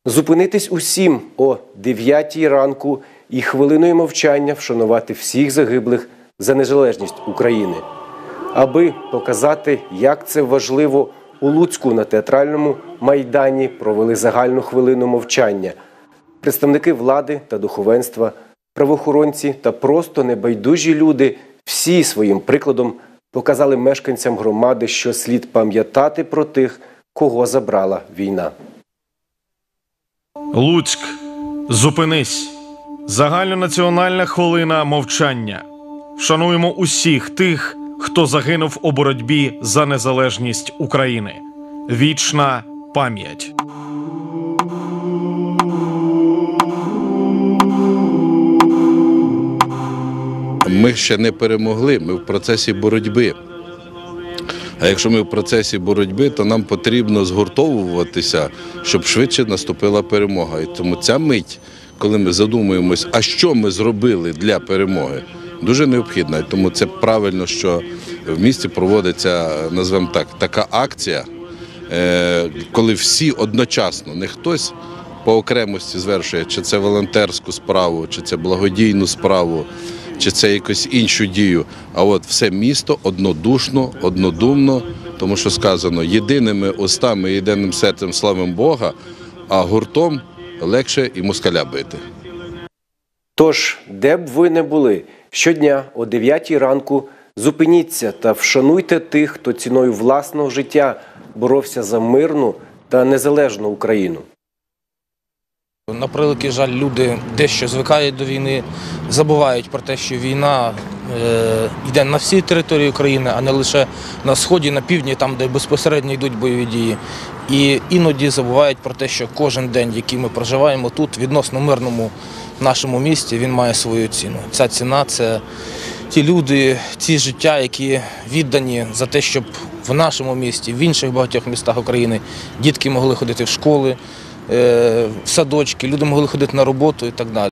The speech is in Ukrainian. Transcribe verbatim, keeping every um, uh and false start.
Зупинитись усім о дев'ятій ранку і хвилиною мовчання вшанувати всіх загиблих за незалежність України. Аби показати, як це важливо, у Луцьку на Театральному майдані провели загальну хвилину мовчання. Представники влади та духовенства, правоохоронці та просто небайдужі люди всі своїм прикладом показали мешканцям громади, що слід пам'ятати про тих, кого забрала війна. Луцьк, зупинись! Загальнонаціональна хвилина мовчання. Вшануємо усіх тих, хто загинув у боротьбі за незалежність України. Вічна пам'ять. Ми ще не перемогли, ми в процесі боротьби. А якщо ми в процесі боротьби, то нам потрібно згуртовуватися, щоб швидше наступила перемога. І тому ця мить, коли ми задумуємось, а що ми зробили для перемоги, дуже необхідна. І тому це правильно, що в місті проводиться, назвемо так, така акція, коли всі одночасно, не хтось по окремості звершує, чи це волонтерську справу, чи це благодійну справу, чи це якусь іншу дію, а от все місто однодушно, однодумно, тому що сказано, єдиними устами, єдиним серцем славимо Бога, а гуртом легше і москаля бити. Тож, де б ви не були, щодня о дев'ятій ранку зупиніться та вшануйте тих, хто ціною власного життя боровся за мирну та незалежну Україну. На превеликий жаль, люди дещо звикають до війни, забувають про те, що війна е, йде на всій території України, а не лише на сході, на півдні, там, де безпосередньо йдуть бойові дії. І іноді забувають про те, що кожен день, який ми проживаємо тут, відносно мирному нашому місті, він має свою ціну. Ця ціна – це ті люди, ті життя, які віддані за те, щоб в нашому місті, в інших багатьох містах України дітки могли ходити в школи, в садочки, люди могли ходити на роботу і так далі.